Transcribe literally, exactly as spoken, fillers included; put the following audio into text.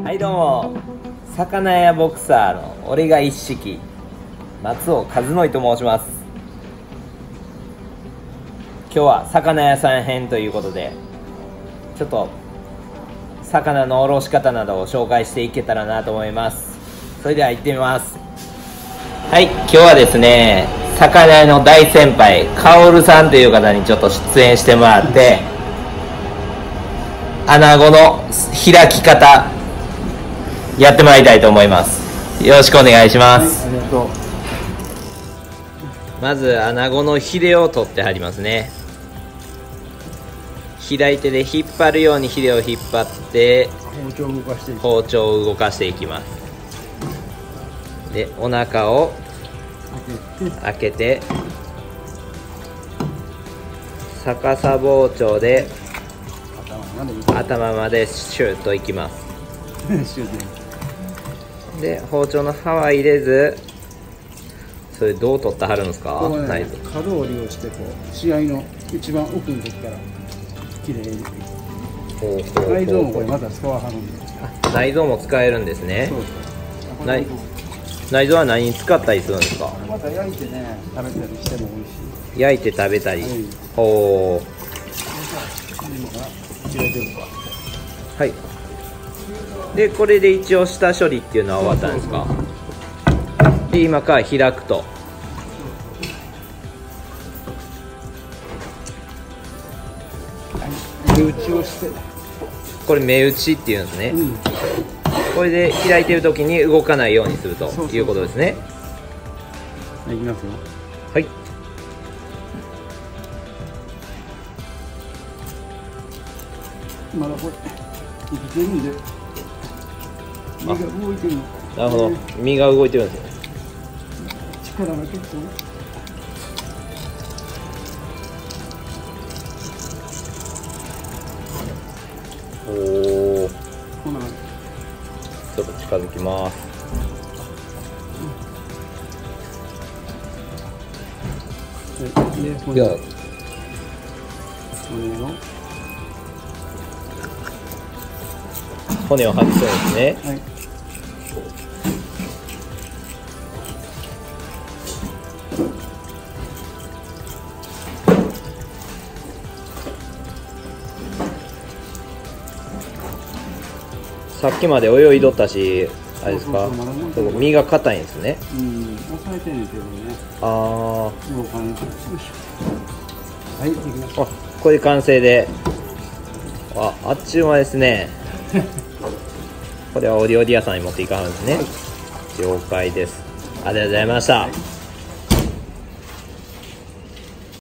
はいどうも、魚屋ボクサーの俺が一式松尾和則と申します。今日は魚屋さん編ということで、ちょっと魚のおろし方などを紹介していけたらなと思います。それでは行ってみます。はい、今日はですね、魚屋の大先輩カオルさんという方にちょっと出演してもらって、穴子の開き方やってもらいたいと思います。よろしくお願いします。 はい、ありがとう。 まず穴子のヒレを取ってはりますね。左手で引っ張るようにヒレを引っ張って包丁を動かしていく。 包丁を動かしていきます。でお腹を開けて逆さ包丁で頭までシュッといきます。で包丁の刃は入れず、それどう取ってはるんですか？ ここね、 ない角を利用してこう試合の一番奥のとこからきれいに。 ほうほうほうほう。 内臓もこれまた使わはるんで。 内臓も使えるんですね。 そうそう。 内内臓は何に使ったりするんですか？ また焼いてね、食べたりしても美味しい。 焼いて食べたり。 はい、 ほう。はい。でこれで一応下処理っていうのは終わったんですか？で今から開くと。 目打ちをして。 これ目打ちっていうんですね。 うん、 これで開いてる時に動かないようにするということですね。 いきますよ。 はい。 まだこれ生きてるんで身が動いてるの。 なるほど、身が動いてるんですね。 力が結構ね。 おお。 こんな感ちょっと近づきます。 じ。で、 いや、 骨の骨を外すんですね。 はい。 さっきまで泳いどったし、あれですか？ そうそうそう、 そう身が硬いんですね。 うん、押さえてんねんけどね。 あ動かんよ。よいしょ。はい、できましあ。 た。 あ、これで完成で。あ、あっちゅう間ですね。これはお料理屋さんに持っていかはるんですね。了解です。ありがとうございました。